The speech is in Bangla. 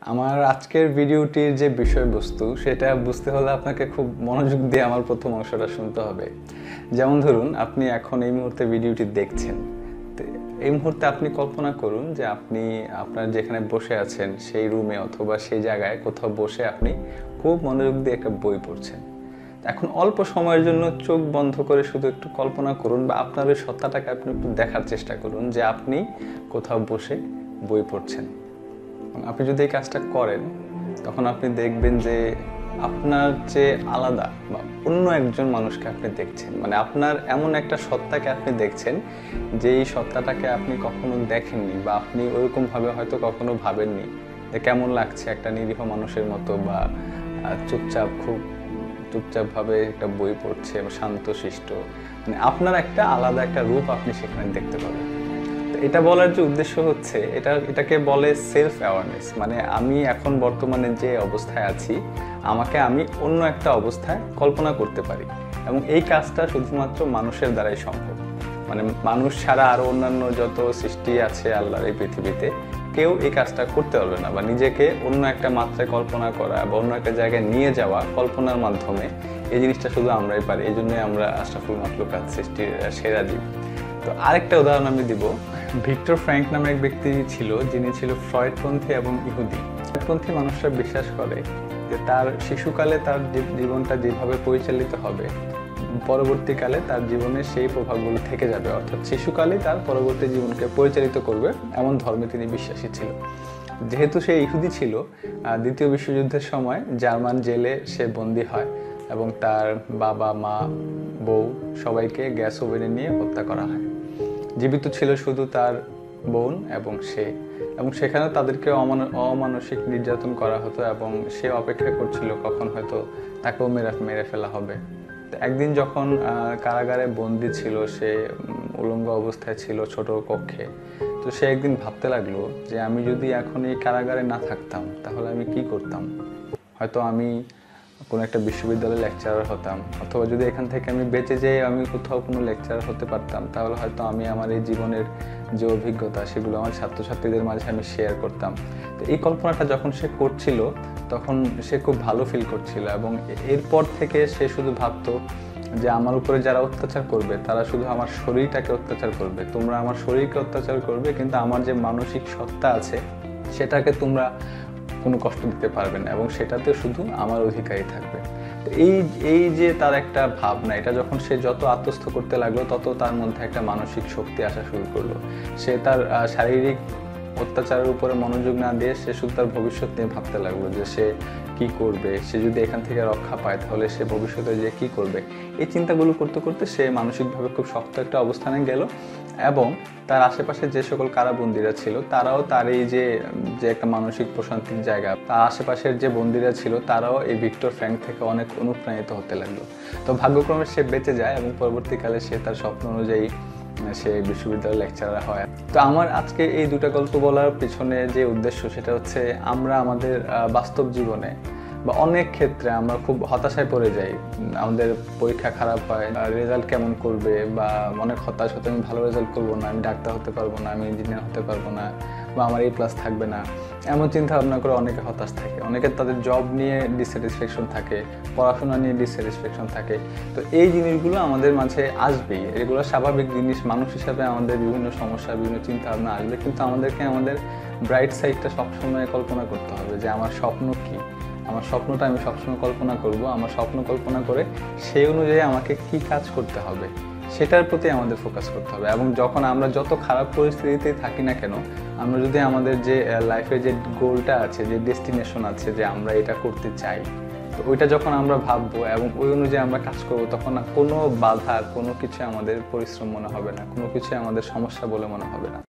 আমার আজকের ভিডিওটির যে বিষয়বস্তু সেটা বুঝতে হলে আপনাকে খুব মনোযোগ দিয়ে আমার প্রথম অংশটা শুনতে হবে। যেমন ধরুন, আপনি এখন এই মুহূর্তে ভিডিওটি দেখছেন। এই মুহূর্তে আপনি কল্পনা করুন যে আপনি আপনার যেখানে বসে আছেন সেই রুমে অথবা সেই জায়গায় কোথাও বসে আপনি খুব মনোযোগ দিয়ে একটা বই পড়ছেন। এখন অল্প সময়ের জন্য চোখ বন্ধ করে শুধু একটু কল্পনা করুন বা আপনার ওই সত্তাটাকে আপনি একটু দেখার চেষ্টা করুন যে আপনি কোথাও বসে বই পড়ছেন। আপনি যদি এই কাজটা করেন তখন আপনি দেখবেন যে আপনার যে আলাদা বা অন্য একজন মানুষকে আপনি দেখছেন, মানে আপনার এমন একটা সত্তাকে আপনি দেখছেন যেই সত্তাটাকে আপনি কখনো দেখেননি বা আপনি ওরকমভাবে হয়তো কখনো ভাবেননি যে কেমন লাগছে একটা নিরীহ মানুষের মতো বা খুব চুপচাপভাবে একটা বই পড়ছে বা শান্তশিষ্ট, মানে আপনার একটা আলাদা একটা রূপ আপনি সেখানে দেখতে পাবেন। এটা বলার যে উদ্দেশ্য হচ্ছে এটাকে বলে সেলফ অ্যাওয়ারনেস, মানে আমি এখন বর্তমানে যে অবস্থায় আছি আমাকে আমি অন্য একটা অবস্থায় কল্পনা করতে পারি, এবং এই কাজটা শুধুমাত্র মানুষের দ্বারাই সম্ভব। মানে মানুষ ছাড়া আরও অন্যান্য যত সৃষ্টি আছে আল্লাহর এই পৃথিবীতে কেউ এই কাজটা করতে পারবে না, বা নিজেকে অন্য একটা মাত্রায় কল্পনা করা বা অন্য একটা জায়গায় নিয়ে যাওয়া কল্পনার মাধ্যমে এই জিনিসটা শুধু আমরাই পারি। এই জন্যই আমরা আশরাফুল মাখলুকাত সৃষ্টির সেরা জীব। তো আরেকটা উদাহরণ আমি দিব। ভিক্টর ফ্র্যাঙ্ক নামে এক ব্যক্তি ছিল যিনি ছিল ফ্রয়েডপন্থী এবং ইহুদি। ফ্রয়েডপন্থী মানুষরা বিশ্বাস করে যে তার শিশুকালে তার জীবনটা যেভাবে পরিচালিত হবে পরবর্তীকালে তার জীবনে সেই প্রভাবগুলো থেকে যাবে, অর্থাৎ শিশুকালে তার পরবর্তী জীবনকে পরিচালিত করবে, এমন ধর্মে তিনি বিশ্বাসী ছিল। যেহেতু সে ইহুদি ছিল, দ্বিতীয় বিশ্বযুদ্ধের সময় জার্মান জেলে সে বন্দী হয় এবং তার বাবা মা বউ সবাইকে গ্যাস ওভেনে নিয়ে হত্যা করা হয়। জীবিত ছিল শুধু তার বোন এবং সে, এবং সেখানে তাদেরকে অমানসিক নির্যাতন করা হতো এবং সে অপেক্ষা করছিল কখন হয়তো তাকেও মেরে ফেলা হবে। তো একদিন যখন কারাগারে বন্দি ছিল, সে উলঙ্গ অবস্থায় ছিল ছোট কক্ষে, তো সে একদিন ভাবতে লাগলো যে আমি যদি এখন এই কারাগারে না থাকতাম তাহলে আমি কি করতাম। হয়তো আমি কোনো একটা বিশ্ববিদ্যালয়ে লেকচারার হতাম, অথবা যদি এখান থেকে আমি বেঁচে যেয়ে আমি কোথাও কোনো লেকচারার হতে পারতাম, তাহলে হয়তো আমি আমার এই জীবনের যে অভিজ্ঞতা সেগুলো আমার ছাত্রছাত্রীদের মাঝে আমি শেয়ার করতাম। তো এই কল্পনাটা যখন সে করছিল তখন সে খুব ভালো ফিল করছিল, এবং এরপর থেকে সে শুধু ভাবতো যে আমার উপরে যারা অত্যাচার করবে তারা শুধু আমার শরীরটাকে অত্যাচার করবে, তোমরা আমার শরীরকে অত্যাচার করবে, কিন্তু আমার যে মানসিক সত্তা আছে সেটাকে তোমরা কোনো কষ্ট দিতে পারবে না, এবং সেটাতে শুধু আমার অধিকারই থাকবে। তো এই যে তার একটা ভাবনা, এটা যখন সে যত আত্মস্থ করতে লাগলো তত তার মধ্যে একটা মানসিক শক্তি আসা শুরু করলো। সে তার শারীরিক অত্যাচারের উপরে মনোযোগ না দিয়ে সে শুধু তার ভবিষ্যৎ নিয়ে ভাবতে লাগলো যে সে কি করবে, সে যদি এখান থেকে রক্ষা পায় তাহলে সে ভবিষ্যতে যে কি করবে। এই চিন্তাগুলো করতে করতে সে মানসিকভাবে খুব শক্ত একটা অবস্থানে গেল, এবং তার আশেপাশে যে সকল কারাবন্দীরা ছিল তারাও তার এই যে একটা মানসিক প্রশান্তির জায়গা, তার আশেপাশের যে বন্দীরা ছিল তারাও এই ভিক্টর ফ্র্যাঙ্ক থেকে অনেক অনুপ্রাণিত হতে লাগলো। তো ভাগ্যক্রমে সে বেঁচে যায় এবং পরবর্তীকালে সে তার স্বপ্ন অনুযায়ী সে বিশ্ববিদ্যালয়ের লেকচারার হয়। তো আমার আজকে এই দুটা গল্প বলার পিছনে যে উদ্দেশ্য সেটা হচ্ছে আমরা আমাদের বাস্তব জীবনে বা অনেক ক্ষেত্রে আমরা খুব হতাশায় পড়ে যাই। আমাদের পরীক্ষা খারাপ হয়, রেজাল্ট কেমন করবে, বা অনেক হতাশ হতে আমি ভালো রেজাল্ট করবো না, আমি ডাক্তার হতে পারবো না, আমি ইঞ্জিনিয়ার হতে পারবো না, বা আমার A+ থাকবে না, এমন চিন্তা ভাবনা করে অনেকে হতাশ থাকে। অনেকের তাদের জব নিয়ে ডিস্যাটিসফ্যাকশন থাকে, পড়াশোনা নিয়ে ডিস্যাটিসফ্যাকশন থাকে। তো এই জিনিসগুলো আমাদের মাঝে আসবেই, এগুলো স্বাভাবিক জিনিস। মানুষ হিসাবে আমাদের বিভিন্ন সমস্যা বিভিন্ন চিন্তা ভাবনা আসবে, কিন্তু আমাদেরকে আমাদের ব্রাইট সাইডটা সবসময় কল্পনা করতে হবে যে আমার স্বপ্ন কী, আমার স্বপ্নটা আমি সবসময় কল্পনা করব। আমার স্বপ্ন কল্পনা করে সেই অনুযায়ী আমাকে কি কাজ করতে হবে সেটার প্রতি আমাদের ফোকাস করতে হবে। এবং যখন আমরা যত খারাপ পরিস্থিতিতে থাকি না কেন, আমরা যদি আমাদের যে লাইফে যে গোলটা আছে, যে ডেস্টিনেশন আছে, যে আমরা এটা করতে চাই, তো ওইটা যখন আমরা ভাববো এবং ওই অনুযায়ী আমরা কাজ করবো, তখন কোনো বাধা কোনো কিছু আমাদের পরিশ্রম মনে হবে না, কোনো কিছু আমাদের সমস্যা বলে মনে হবে না।